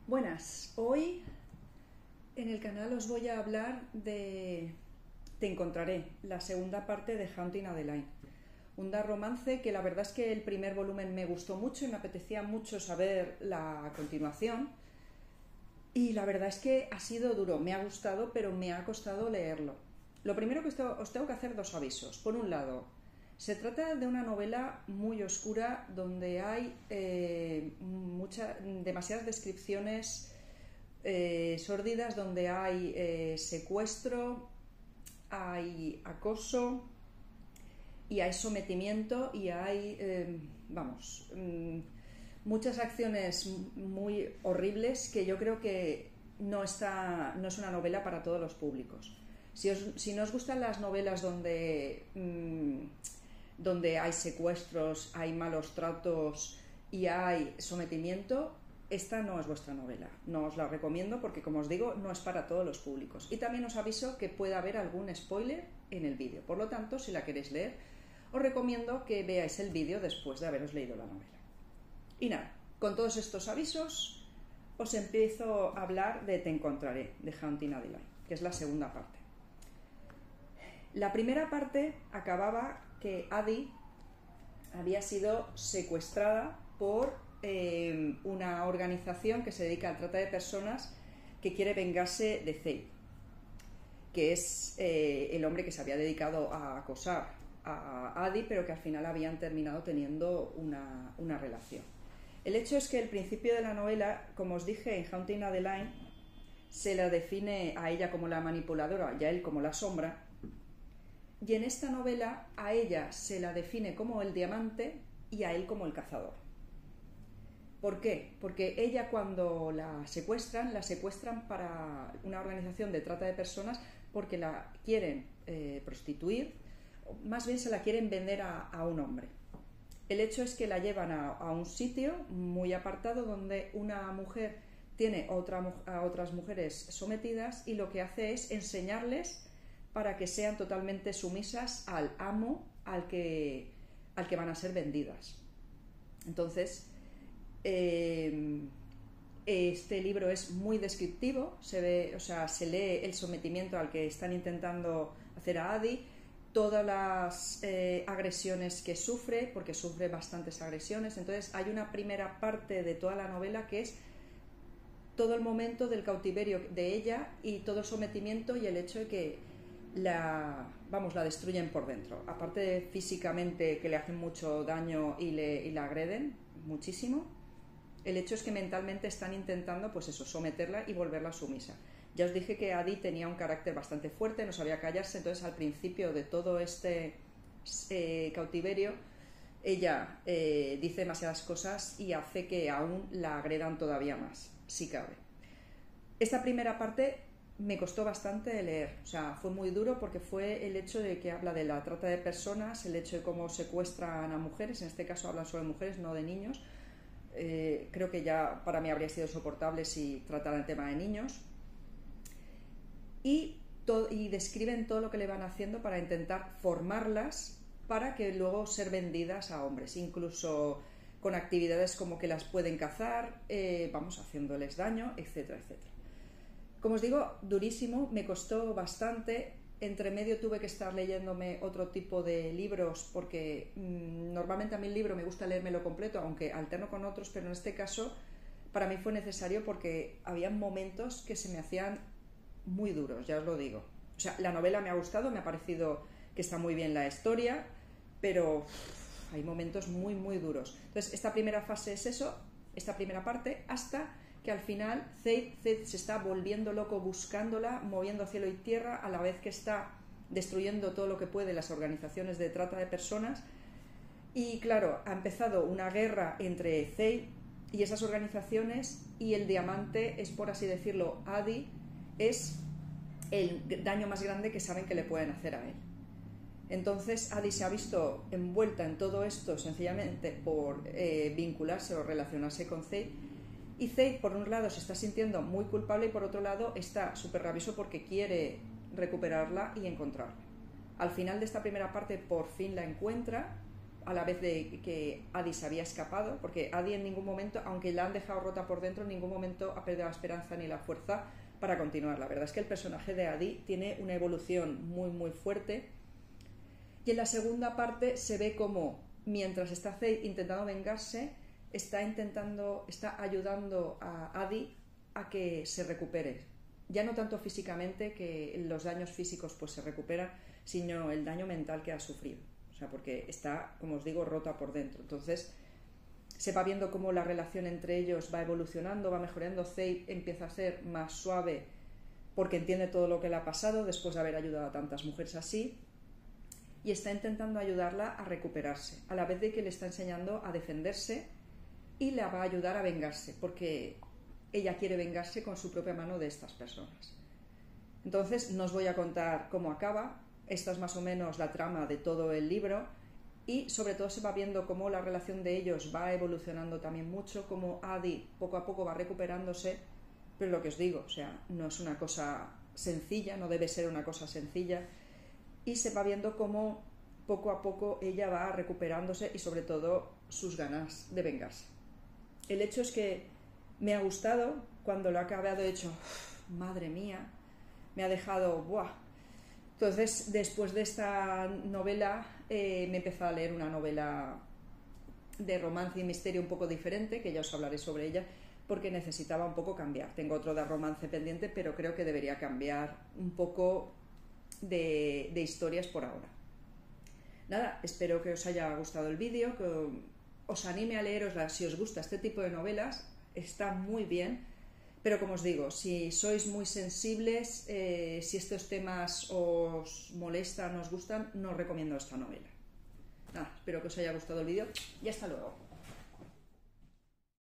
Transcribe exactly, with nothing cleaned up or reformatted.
Buenas, hoy en el canal os voy a hablar de Te encontraré, la segunda parte de Haunting Adeline. Un dark romance que la verdad es que el primer volumen me gustó mucho y me apetecía mucho saber la continuación. Y la verdad es que ha sido duro, me ha gustado, pero me ha costado leerlo. Lo primero que os tengo que hacer dos avisos. Por un lado, se trata de una novela muy oscura donde hay eh, mucha, demasiadas descripciones eh, sórdidas, donde hay eh, secuestro, hay acoso y hay sometimiento y hay, eh, vamos, mmm, muchas acciones muy horribles que yo creo que no, está, no es una novela para todos los públicos. Si, os, si no os gustan las novelas donde... Mmm, donde hay secuestros, hay malos tratos y hay sometimiento, esta no es vuestra novela. No os la recomiendo porque, como os digo, no es para todos los públicos. Y también os aviso que puede haber algún spoiler en el vídeo. Por lo tanto, si la queréis leer, os recomiendo que veáis el vídeo después de haberos leído la novela. Y nada, con todos estos avisos, os empiezo a hablar de Te encontraré, de Haunting Adeline, que es la segunda parte. La primera parte acababa que Addie había sido secuestrada por eh, una organización que se dedica al trata de personas que quiere vengarse de Zaid, que es eh, el hombre que se había dedicado a acosar a Addie, pero que al final habían terminado teniendo una, una relación. El hecho es que el principio de la novela, como os dije, en Haunting Adeline se la define a ella como la manipuladora y a él como la sombra. Y en esta novela a ella se la define como el diamante y a él como el cazador. ¿Por qué? Porque ella, cuando la secuestran, la secuestran para una organización de trata de personas porque la quieren eh, prostituir, más bien se la quieren vender a, a un hombre. El hecho es que la llevan a, a un sitio muy apartado donde una mujer tiene otra, a otras mujeres sometidas y lo que hace es enseñarles para que sean totalmente sumisas al amo al que, al que van a ser vendidas. Entonces, eh, este libro es muy descriptivo, se ve, o sea, se lee el sometimiento al que están intentando hacer a Addie, todas las eh, agresiones que sufre, porque sufre bastantes agresiones. Entonces hay una primera parte de toda la novela que es todo el momento del cautiverio de ella y todo el sometimiento y el hecho de que la, vamos, la destruyen por dentro. Aparte de físicamente que le hacen mucho daño y, le, y la agreden muchísimo, el hecho es que mentalmente están intentando, pues eso, someterla y volverla sumisa. Ya os dije que Addie tenía un carácter bastante fuerte, no sabía callarse, entonces al principio de todo este eh, cautiverio ella eh, dice demasiadas cosas y hace que aún la agredan todavía más, si cabe. Esta primera parte me costó bastante leer, o sea, fue muy duro porque fue el hecho de que habla de la trata de personas, el hecho de cómo secuestran a mujeres, en este caso hablan sobre mujeres, no de niños. Eh, creo que ya para mí habría sido soportable si tratara el tema de niños. Y, to- y describen todo lo que le van haciendo para intentar formarlas para que luego ser vendidas a hombres, incluso con actividades como que las pueden cazar, eh, vamos, haciéndoles daño, etcétera, etcétera. Como os digo, durísimo, me costó bastante. Entre medio tuve que estar leyéndome otro tipo de libros porque mmm, normalmente a mí el libro me gusta leérmelo completo, aunque alterno con otros, pero en este caso para mí fue necesario porque había momentos que se me hacían muy duros, ya os lo digo. O sea, la novela me ha gustado, me ha parecido que está muy bien la historia, pero uff, hay momentos muy, muy duros. Entonces, esta primera fase es eso, esta primera parte, hasta que al final Zaid, Zaid se está volviendo loco buscándola, moviendo cielo y tierra, a la vez que está destruyendo todo lo que puede las organizaciones de trata de personas. Y claro, ha empezado una guerra entre Zaid y esas organizaciones, y el diamante es, por así decirlo, Addie, es el daño más grande que saben que le pueden hacer a él. Entonces Addie se ha visto envuelta en todo esto sencillamente por eh, vincularse o relacionarse con Zaid. Y Zaid, por un lado, se está sintiendo muy culpable y por otro lado está súper rabioso porque quiere recuperarla y encontrarla. Al final de esta primera parte por fin la encuentra, a la vez de que Adi se había escapado, porque Adi en ningún momento, aunque la han dejado rota por dentro, en ningún momento ha perdido la esperanza ni la fuerza para continuar. La verdad es que el personaje de Adi tiene una evolución muy muy fuerte, y en la segunda parte se ve como mientras está Zaid intentando vengarse, está intentando, está ayudando a Adi a que se recupere, ya no tanto físicamente, que los daños físicos pues se recuperan, sino el daño mental que ha sufrido, o sea, porque está, como os digo, rota por dentro. Entonces se va viendo cómo la relación entre ellos va evolucionando, va mejorando. Zaid empieza a ser más suave porque entiende todo lo que le ha pasado después de haber ayudado a tantas mujeres así, y está intentando ayudarla a recuperarse, a la vez de que le está enseñando a defenderse y la va a ayudar a vengarse, porque ella quiere vengarse con su propia mano de estas personas. Entonces no os voy a contar cómo acaba, esta es más o menos la trama de todo el libro, y sobre todo se va viendo cómo la relación de ellos va evolucionando también mucho, cómo Adi poco a poco va recuperándose, pero lo que os digo, o sea, no es una cosa sencilla, no debe ser una cosa sencilla, y se va viendo cómo poco a poco ella va recuperándose y sobre todo sus ganas de vengarse. El hecho es que me ha gustado, cuando lo he acabado he dicho, madre mía, me ha dejado, ¡buah! Entonces, después de esta novela, eh, me he empezado a leer una novela de romance y misterio un poco diferente, que ya os hablaré sobre ella, porque necesitaba un poco cambiar. Tengo otro de romance pendiente, pero creo que debería cambiar un poco de, de historias por ahora. Nada, espero que os haya gustado el vídeo, que os anime a leerosla si os gusta este tipo de novelas, está muy bien. Pero como os digo, si sois muy sensibles, eh, si estos temas os molestan, os gustan, no os recomiendo esta novela. Nada, espero que os haya gustado el vídeo y hasta luego.